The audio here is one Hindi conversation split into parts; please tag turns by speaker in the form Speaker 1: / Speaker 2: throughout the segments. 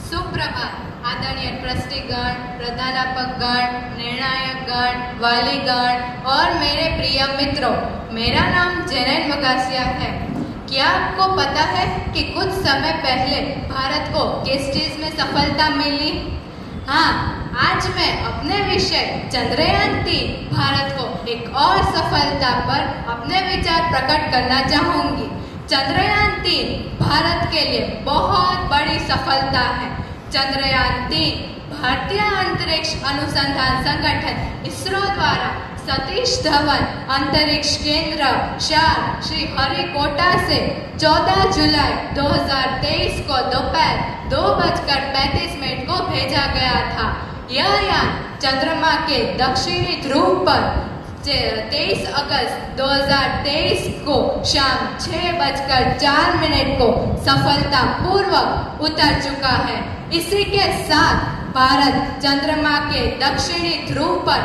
Speaker 1: सुप्रभात आदरणीय ट्रस्टीगण, प्रधानाध्यापकगण, निर्णायकगण, वालीगण और मेरे प्रिय मित्रों, मेरा नाम जैनैन वगासिया है। क्या आपको पता है कि कुछ समय पहले भारत को किस चीज में सफलता मिली? हाँ, आज मैं अपने विषय चंद्रयान-3 भारत को एक और सफलता पर अपने विचार प्रकट करना चाहूंगी। चंद्रयान-3 भारत के लिए बहुत बड़ी सफलता है। चंद्रयान-3 भारतीय अंतरिक्ष अनुसंधान संगठन इसरो द्वारा सतीश धवन अंतरिक्ष केंद्र शार श्रीहरिकोटा से 14 जुलाई 2023 को दोपहर 2:35 को भेजा गया था। यह यान चंद्रमा के दक्षिणी ध्रुव पर 23 अगस्त 2023 को शाम 6:04 को सफलतापूर्वक उतर चुका है। इसी के साथ भारत चंद्रमा के दक्षिणी ध्रुव पर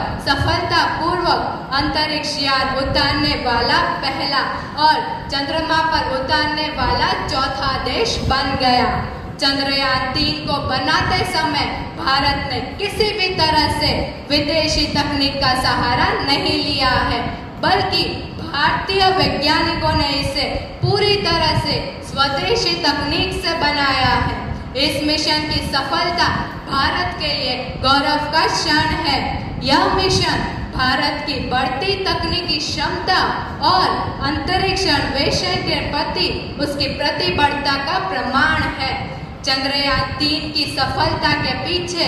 Speaker 1: सफलतापूर्वक अंतरिक्ष यान उतारने वाला पहला और चंद्रमा पर उतारने वाला चौथा देश बन गया। चंद्रयान-3 को बनाते समय भारत ने किसी भी तरह से विदेशी तकनीक का सहारा नहीं लिया है, बल्कि भारतीय वैज्ञानिकों ने इसे पूरी तरह से स्वदेशी तकनीक से बनाया है। इस मिशन की सफलता भारत के लिए गौरव का क्षण है। यह मिशन भारत की बढ़ती तकनीकी क्षमता और अंतरिक्ष अन्वेषण के प्रति उसकी प्रतिबद्धता का प्रमाण है। चंद्रयान-3 की सफलता के पीछे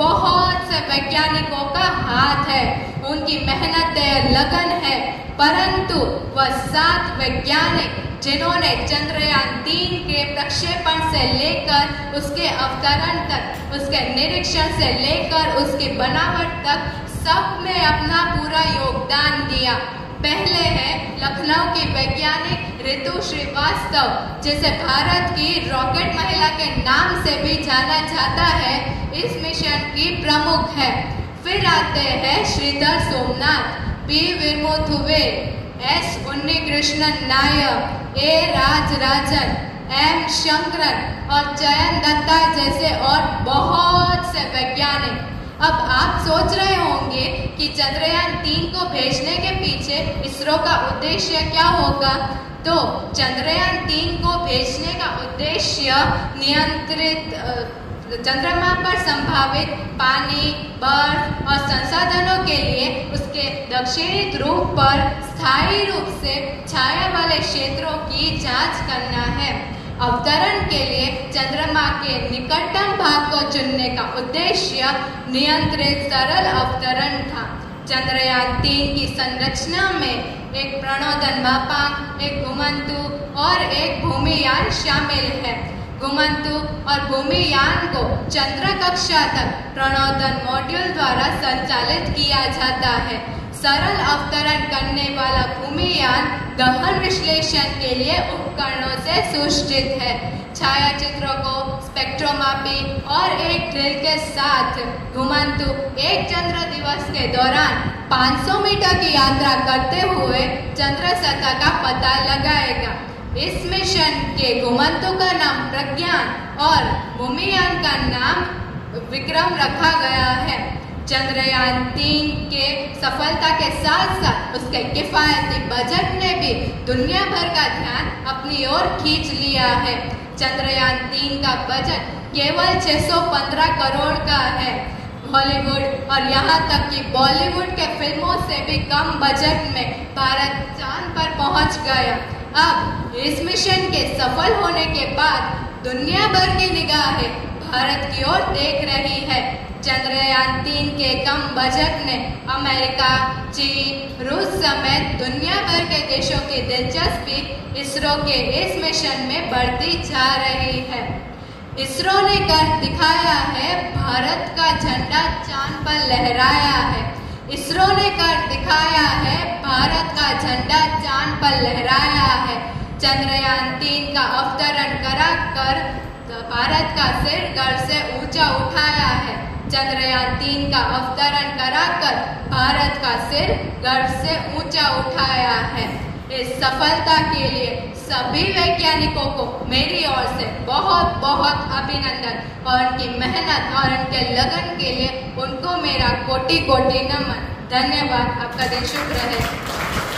Speaker 1: बहुत से वैज्ञानिकों का हाथ है, उनकी मेहनत लगन है, परंतु वह 7 वैज्ञानिक जिन्होंने चंद्रयान-3 के प्रक्षेपण से लेकर उसके अवतरण तक, उसके निरीक्षण से लेकर उसकी बनावट तक सब में अपना पूरा योगदान दिया। पहले है लखनऊ की वैज्ञानिक ऋतु श्रीवास्तव, जिसे भारत की रॉकेट महिला के नाम से भी जाना जाता है, इस मिशन की प्रमुख है। फिर आते हैं Sridhar Somnath, P Veeramuthuvel, S Unnikrishnan Nair, A Rajarajan, M Sankaran और चयन दत्ता जैसे और बहुत से वैज्ञानिक। अब आप सोच रहे होंगे कि चंद्रयान-3 को भेजने के पीछे इसरो का उद्देश्य क्या होगा? तो चंद्रयान-3 को भेजने का उद्देश्य नियंत्रित चंद्रमा पर संभावित पानी, बर्फ और संसाधनों के लिए उसके दक्षिणी ध्रुव पर स्थायी रूप से छाया वाले क्षेत्रों की जांच करना है। अवतरण के लिए चंद्रमा के निकटतम भाग को चुनने का उद्देश्य नियंत्रित सरल अवतरण था। चंद्रयान-3 की संरचना में एक प्रणोदन मापांक, एक घुमंतु और एक भूमियान शामिल है। घुमंतु और भूमियान को चंद्र कक्षा तक प्रणोदन मॉड्यूल द्वारा संचालित किया जाता है। सरल अवतरण करने वाला भूमियान गहन विश्लेषण के लिए उपकरणों से सुसज्जित है। छायाचित्रों को स्पेक्ट्रोमापी और एक ड्रिल के साथ घुमंतु एक चंद्र दिवस के दौरान 500 मीटर की यात्रा करते हुए चंद्र सतह का पता लगाएगा। इस मिशन के घुमंतु का नाम प्रज्ञान और भूमियान का नाम विक्रम रखा गया है। चंद्रयान-3 के सफलता के साथ साथ उसके किफायती बजट ने भी दुनिया भर का ध्यान अपनी ओर खींच लिया है। चंद्रयान-3 का बजट केवल 615 करोड़ का है। हॉलीवुड और यहाँ तक कि बॉलीवुड के फिल्मों से भी कम बजट में भारत चांद पर पहुँच गया। अब इस मिशन के सफल होने के बाद दुनिया भर की निगाहें भारत की ओर देख रही है। चंद्रयान-3 के कम बजट ने अमेरिका, चीन, रूस समेत दुनिया भर के देशों की दिलचस्पी इसरो के इस मिशन में बढ़ती जा रही है। इसरो ने कर दिखाया है, भारत का झंडा चांद पर लहराया है। इसरो ने कर दिखाया है, भारत का झंडा चांद पर लहराया है। चंद्रयान-3 का अवतरण कराकर भारत का सिर गर्व से ऊंचा उठाया है। चंद्रयान-3 का अवतरण कराकर भारत का सिर गर्व से ऊंचा उठाया है। इस सफलता के लिए सभी वैज्ञानिकों को मेरी ओर से बहुत बहुत अभिनंदन और उनकी मेहनत और उनके लगन के लिए उनको मेरा कोटि कोटि नमन। धन्यवाद। आपका दिन शुभ रहे।